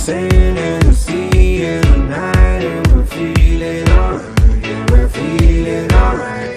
sand and the sea and the night, and we're feeling alright. Yeah, we're feeling alright.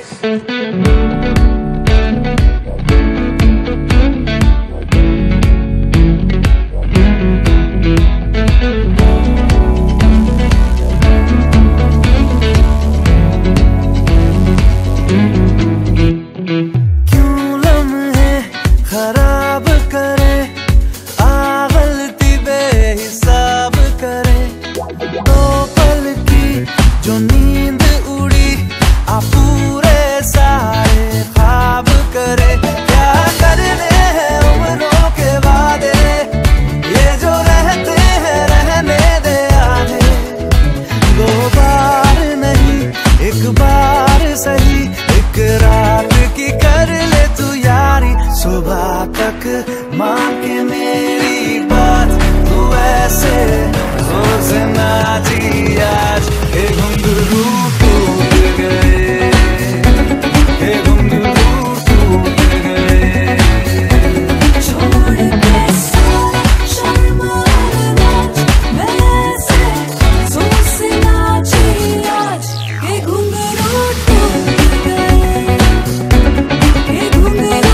खराब करे गलती बेहिसाब करे दो पल की जो नींद उड़ी पूरे सारे ख्वाब करे क्या करने हैं उम्रों के वादे ये जो रहते हैं रहने दे आधे दो बार नहीं एक बार सही एक रात की कर ले तू यारी सुबह तक मान के मेरी बात तू ऐसे जोर से नाची आज हे घुंघरू टूट गए हे घुंघरू टूट गए छोड़ के सारा शर्म और लाज मैं ऐसे जोर से नाची आज हे घुंघरू टूट गए हे घुंघरू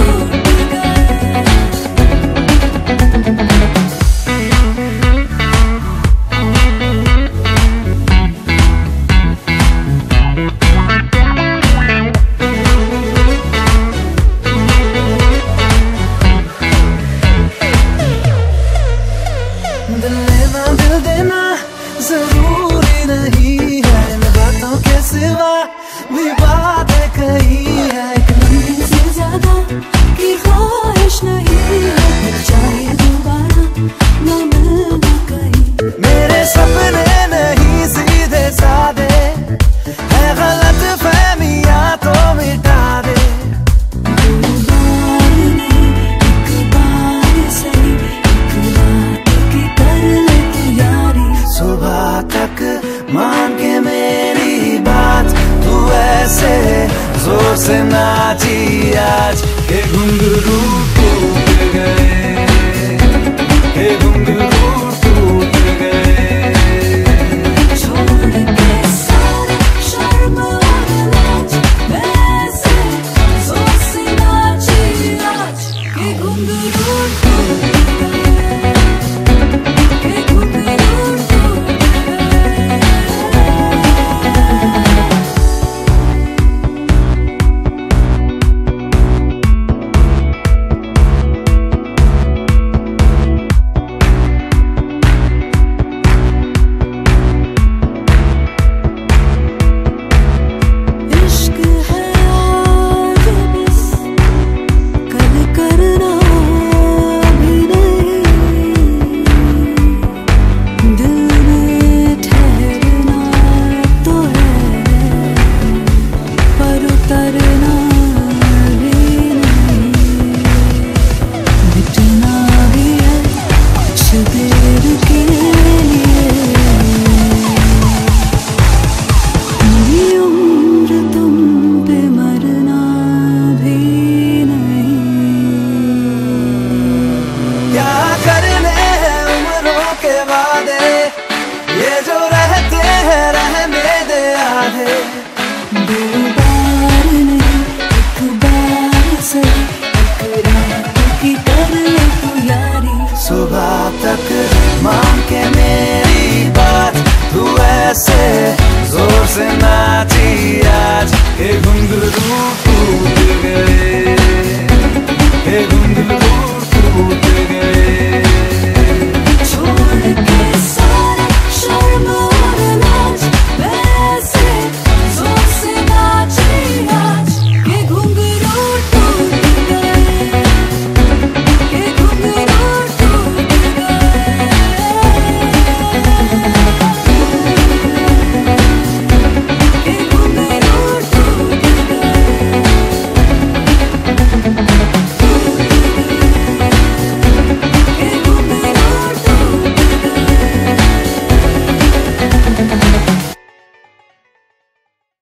दिल लेना दिल देना जरूरी नहीं है इन बातों के सिवा भी बातें कही है एक लम्हे से ज्यादा की ख्वाहिश नहीं है चाहे दोबारा न मिलना कहीं मेरे सपने नहीं सीधे सादे है गलत फहमियां तो मिटा दे दो बार नहीं एक बार सही एक रात की कर ले तू यारी सुबह तक मान के मेरी बात तू ऐसे जोर से नाची आज हे घुंघरू टूट गए हे घुंघरू टूट गए छोड़ के सारा शर्म और लाज मैं ऐसे जोर से नाची आज के घुंघरू टूट गए के घुंघरू टूट गए इश्क है आज बस कल करना भी नहीं दिल में ठहरना तो है पर उतरना भी नहीं मिटना भी है कुछ देर के लिए मेरी उम्र तुम पे मरना भी नहीं क्या करने हैं उम्रों के वादे ये जो रहते हैं रहने दे आधे दो बार नहीं एक बार सही एक रात की कर ले तू यारी सुबह तक मान के मेरी बात तू ऐसे जोर से नाची आज हे घुंघरू टूट गए